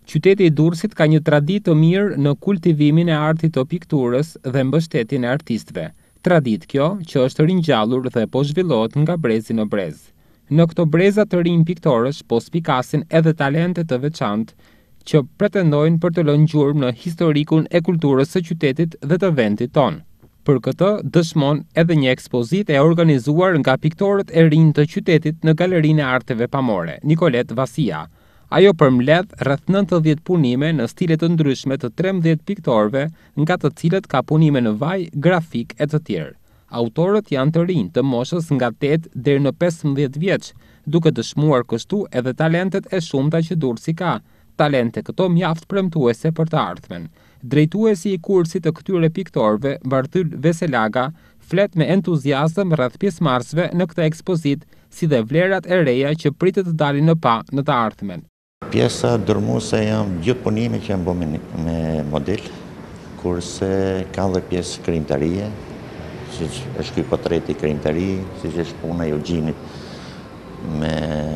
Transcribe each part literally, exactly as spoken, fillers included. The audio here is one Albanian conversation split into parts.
Qyteti i Durrësit ka një traditë të mirë në kultivimin e artit të pikturës dhe mbështetjen e artistëve. Traditë kjo, që është ringjallur dhe po zhvillohet nga brezi në brez. Në këto breza të rinj piktorësh po spikasin edhe talente të veçantë që pretendojnë për të lënë gjurmë në historikun e kulturës së qytetit dhe të vendit tonë. Për këtë dëshmon edhe një ekspozitë e organizuar nga piktorët e rinj të qytetit në Galerinë e Arteve Pamore, Nikolet Vasia. Ajo përmbledh rreth nëntëdhjetë punime në stile të ndryshme të trembëdhjetë piktorëve, nga të cilët ka punime në vaj, grafik e të tjerë. Autorët janë të rinj të moshës nga tetë deri në pesëmbëdhjetë vjeç, duke dëshmuar kështu edhe talentet e shumta që Durrësi ka, talente këto mjaft premtuese për të ardhmen. Drejtuesi i kursit të këtyre piktorëve, Bartyl Veselaga, flet me entuziazëm rreth pjesëmarrësve në këtë ekspozitë, si dhe vlerat e reja që pritet të dalin në pa në të ardhmen. Pjesa dërmuese janë gjithë punime që janë bërë me model, kurse ka dhe pjesë krijimtarie, siç është ky portreti krijimtari, siç është puna e Eugenit me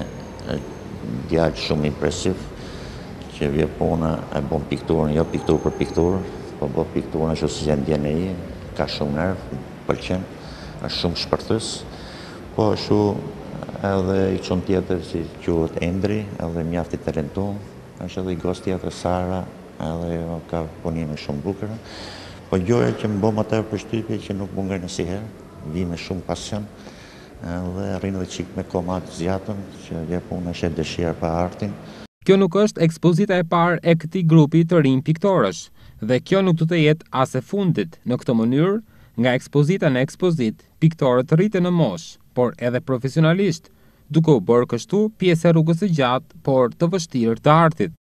djalë shumë impresiv, që vje puna e bën pikturën, jo pikturë për pikturë, po bën pikturën ashtu si janë ndjen ai, ka shumë nerv, pëlqen, është shumë shpërthys, po ashtu edhe i çon tjetër si quhet Endri, edhe mjaft i talentuar, është edhe i gost tjetër Sara, edhe ka punime shumë bukura. Po gjoja që më bë më tepër përshtypje që nuk më ngren asnjëherë, vi me shumë pasion, edhe rrin edhe çik me komat zjatën, që vje puna është dëshira për artin. Kjo nuk është ekspozita e parë e këtij grupi të rinj piktorësh, dhe kjo nuk do të jetë as e fundit. Në këtë mënyrë, nga ekspozita në ekspozitë, piktorët rriten në moshë, por edhe profesionalisht, duke u bërë kështu pjesë e rrugës së gjatë, por të vështirë të artit.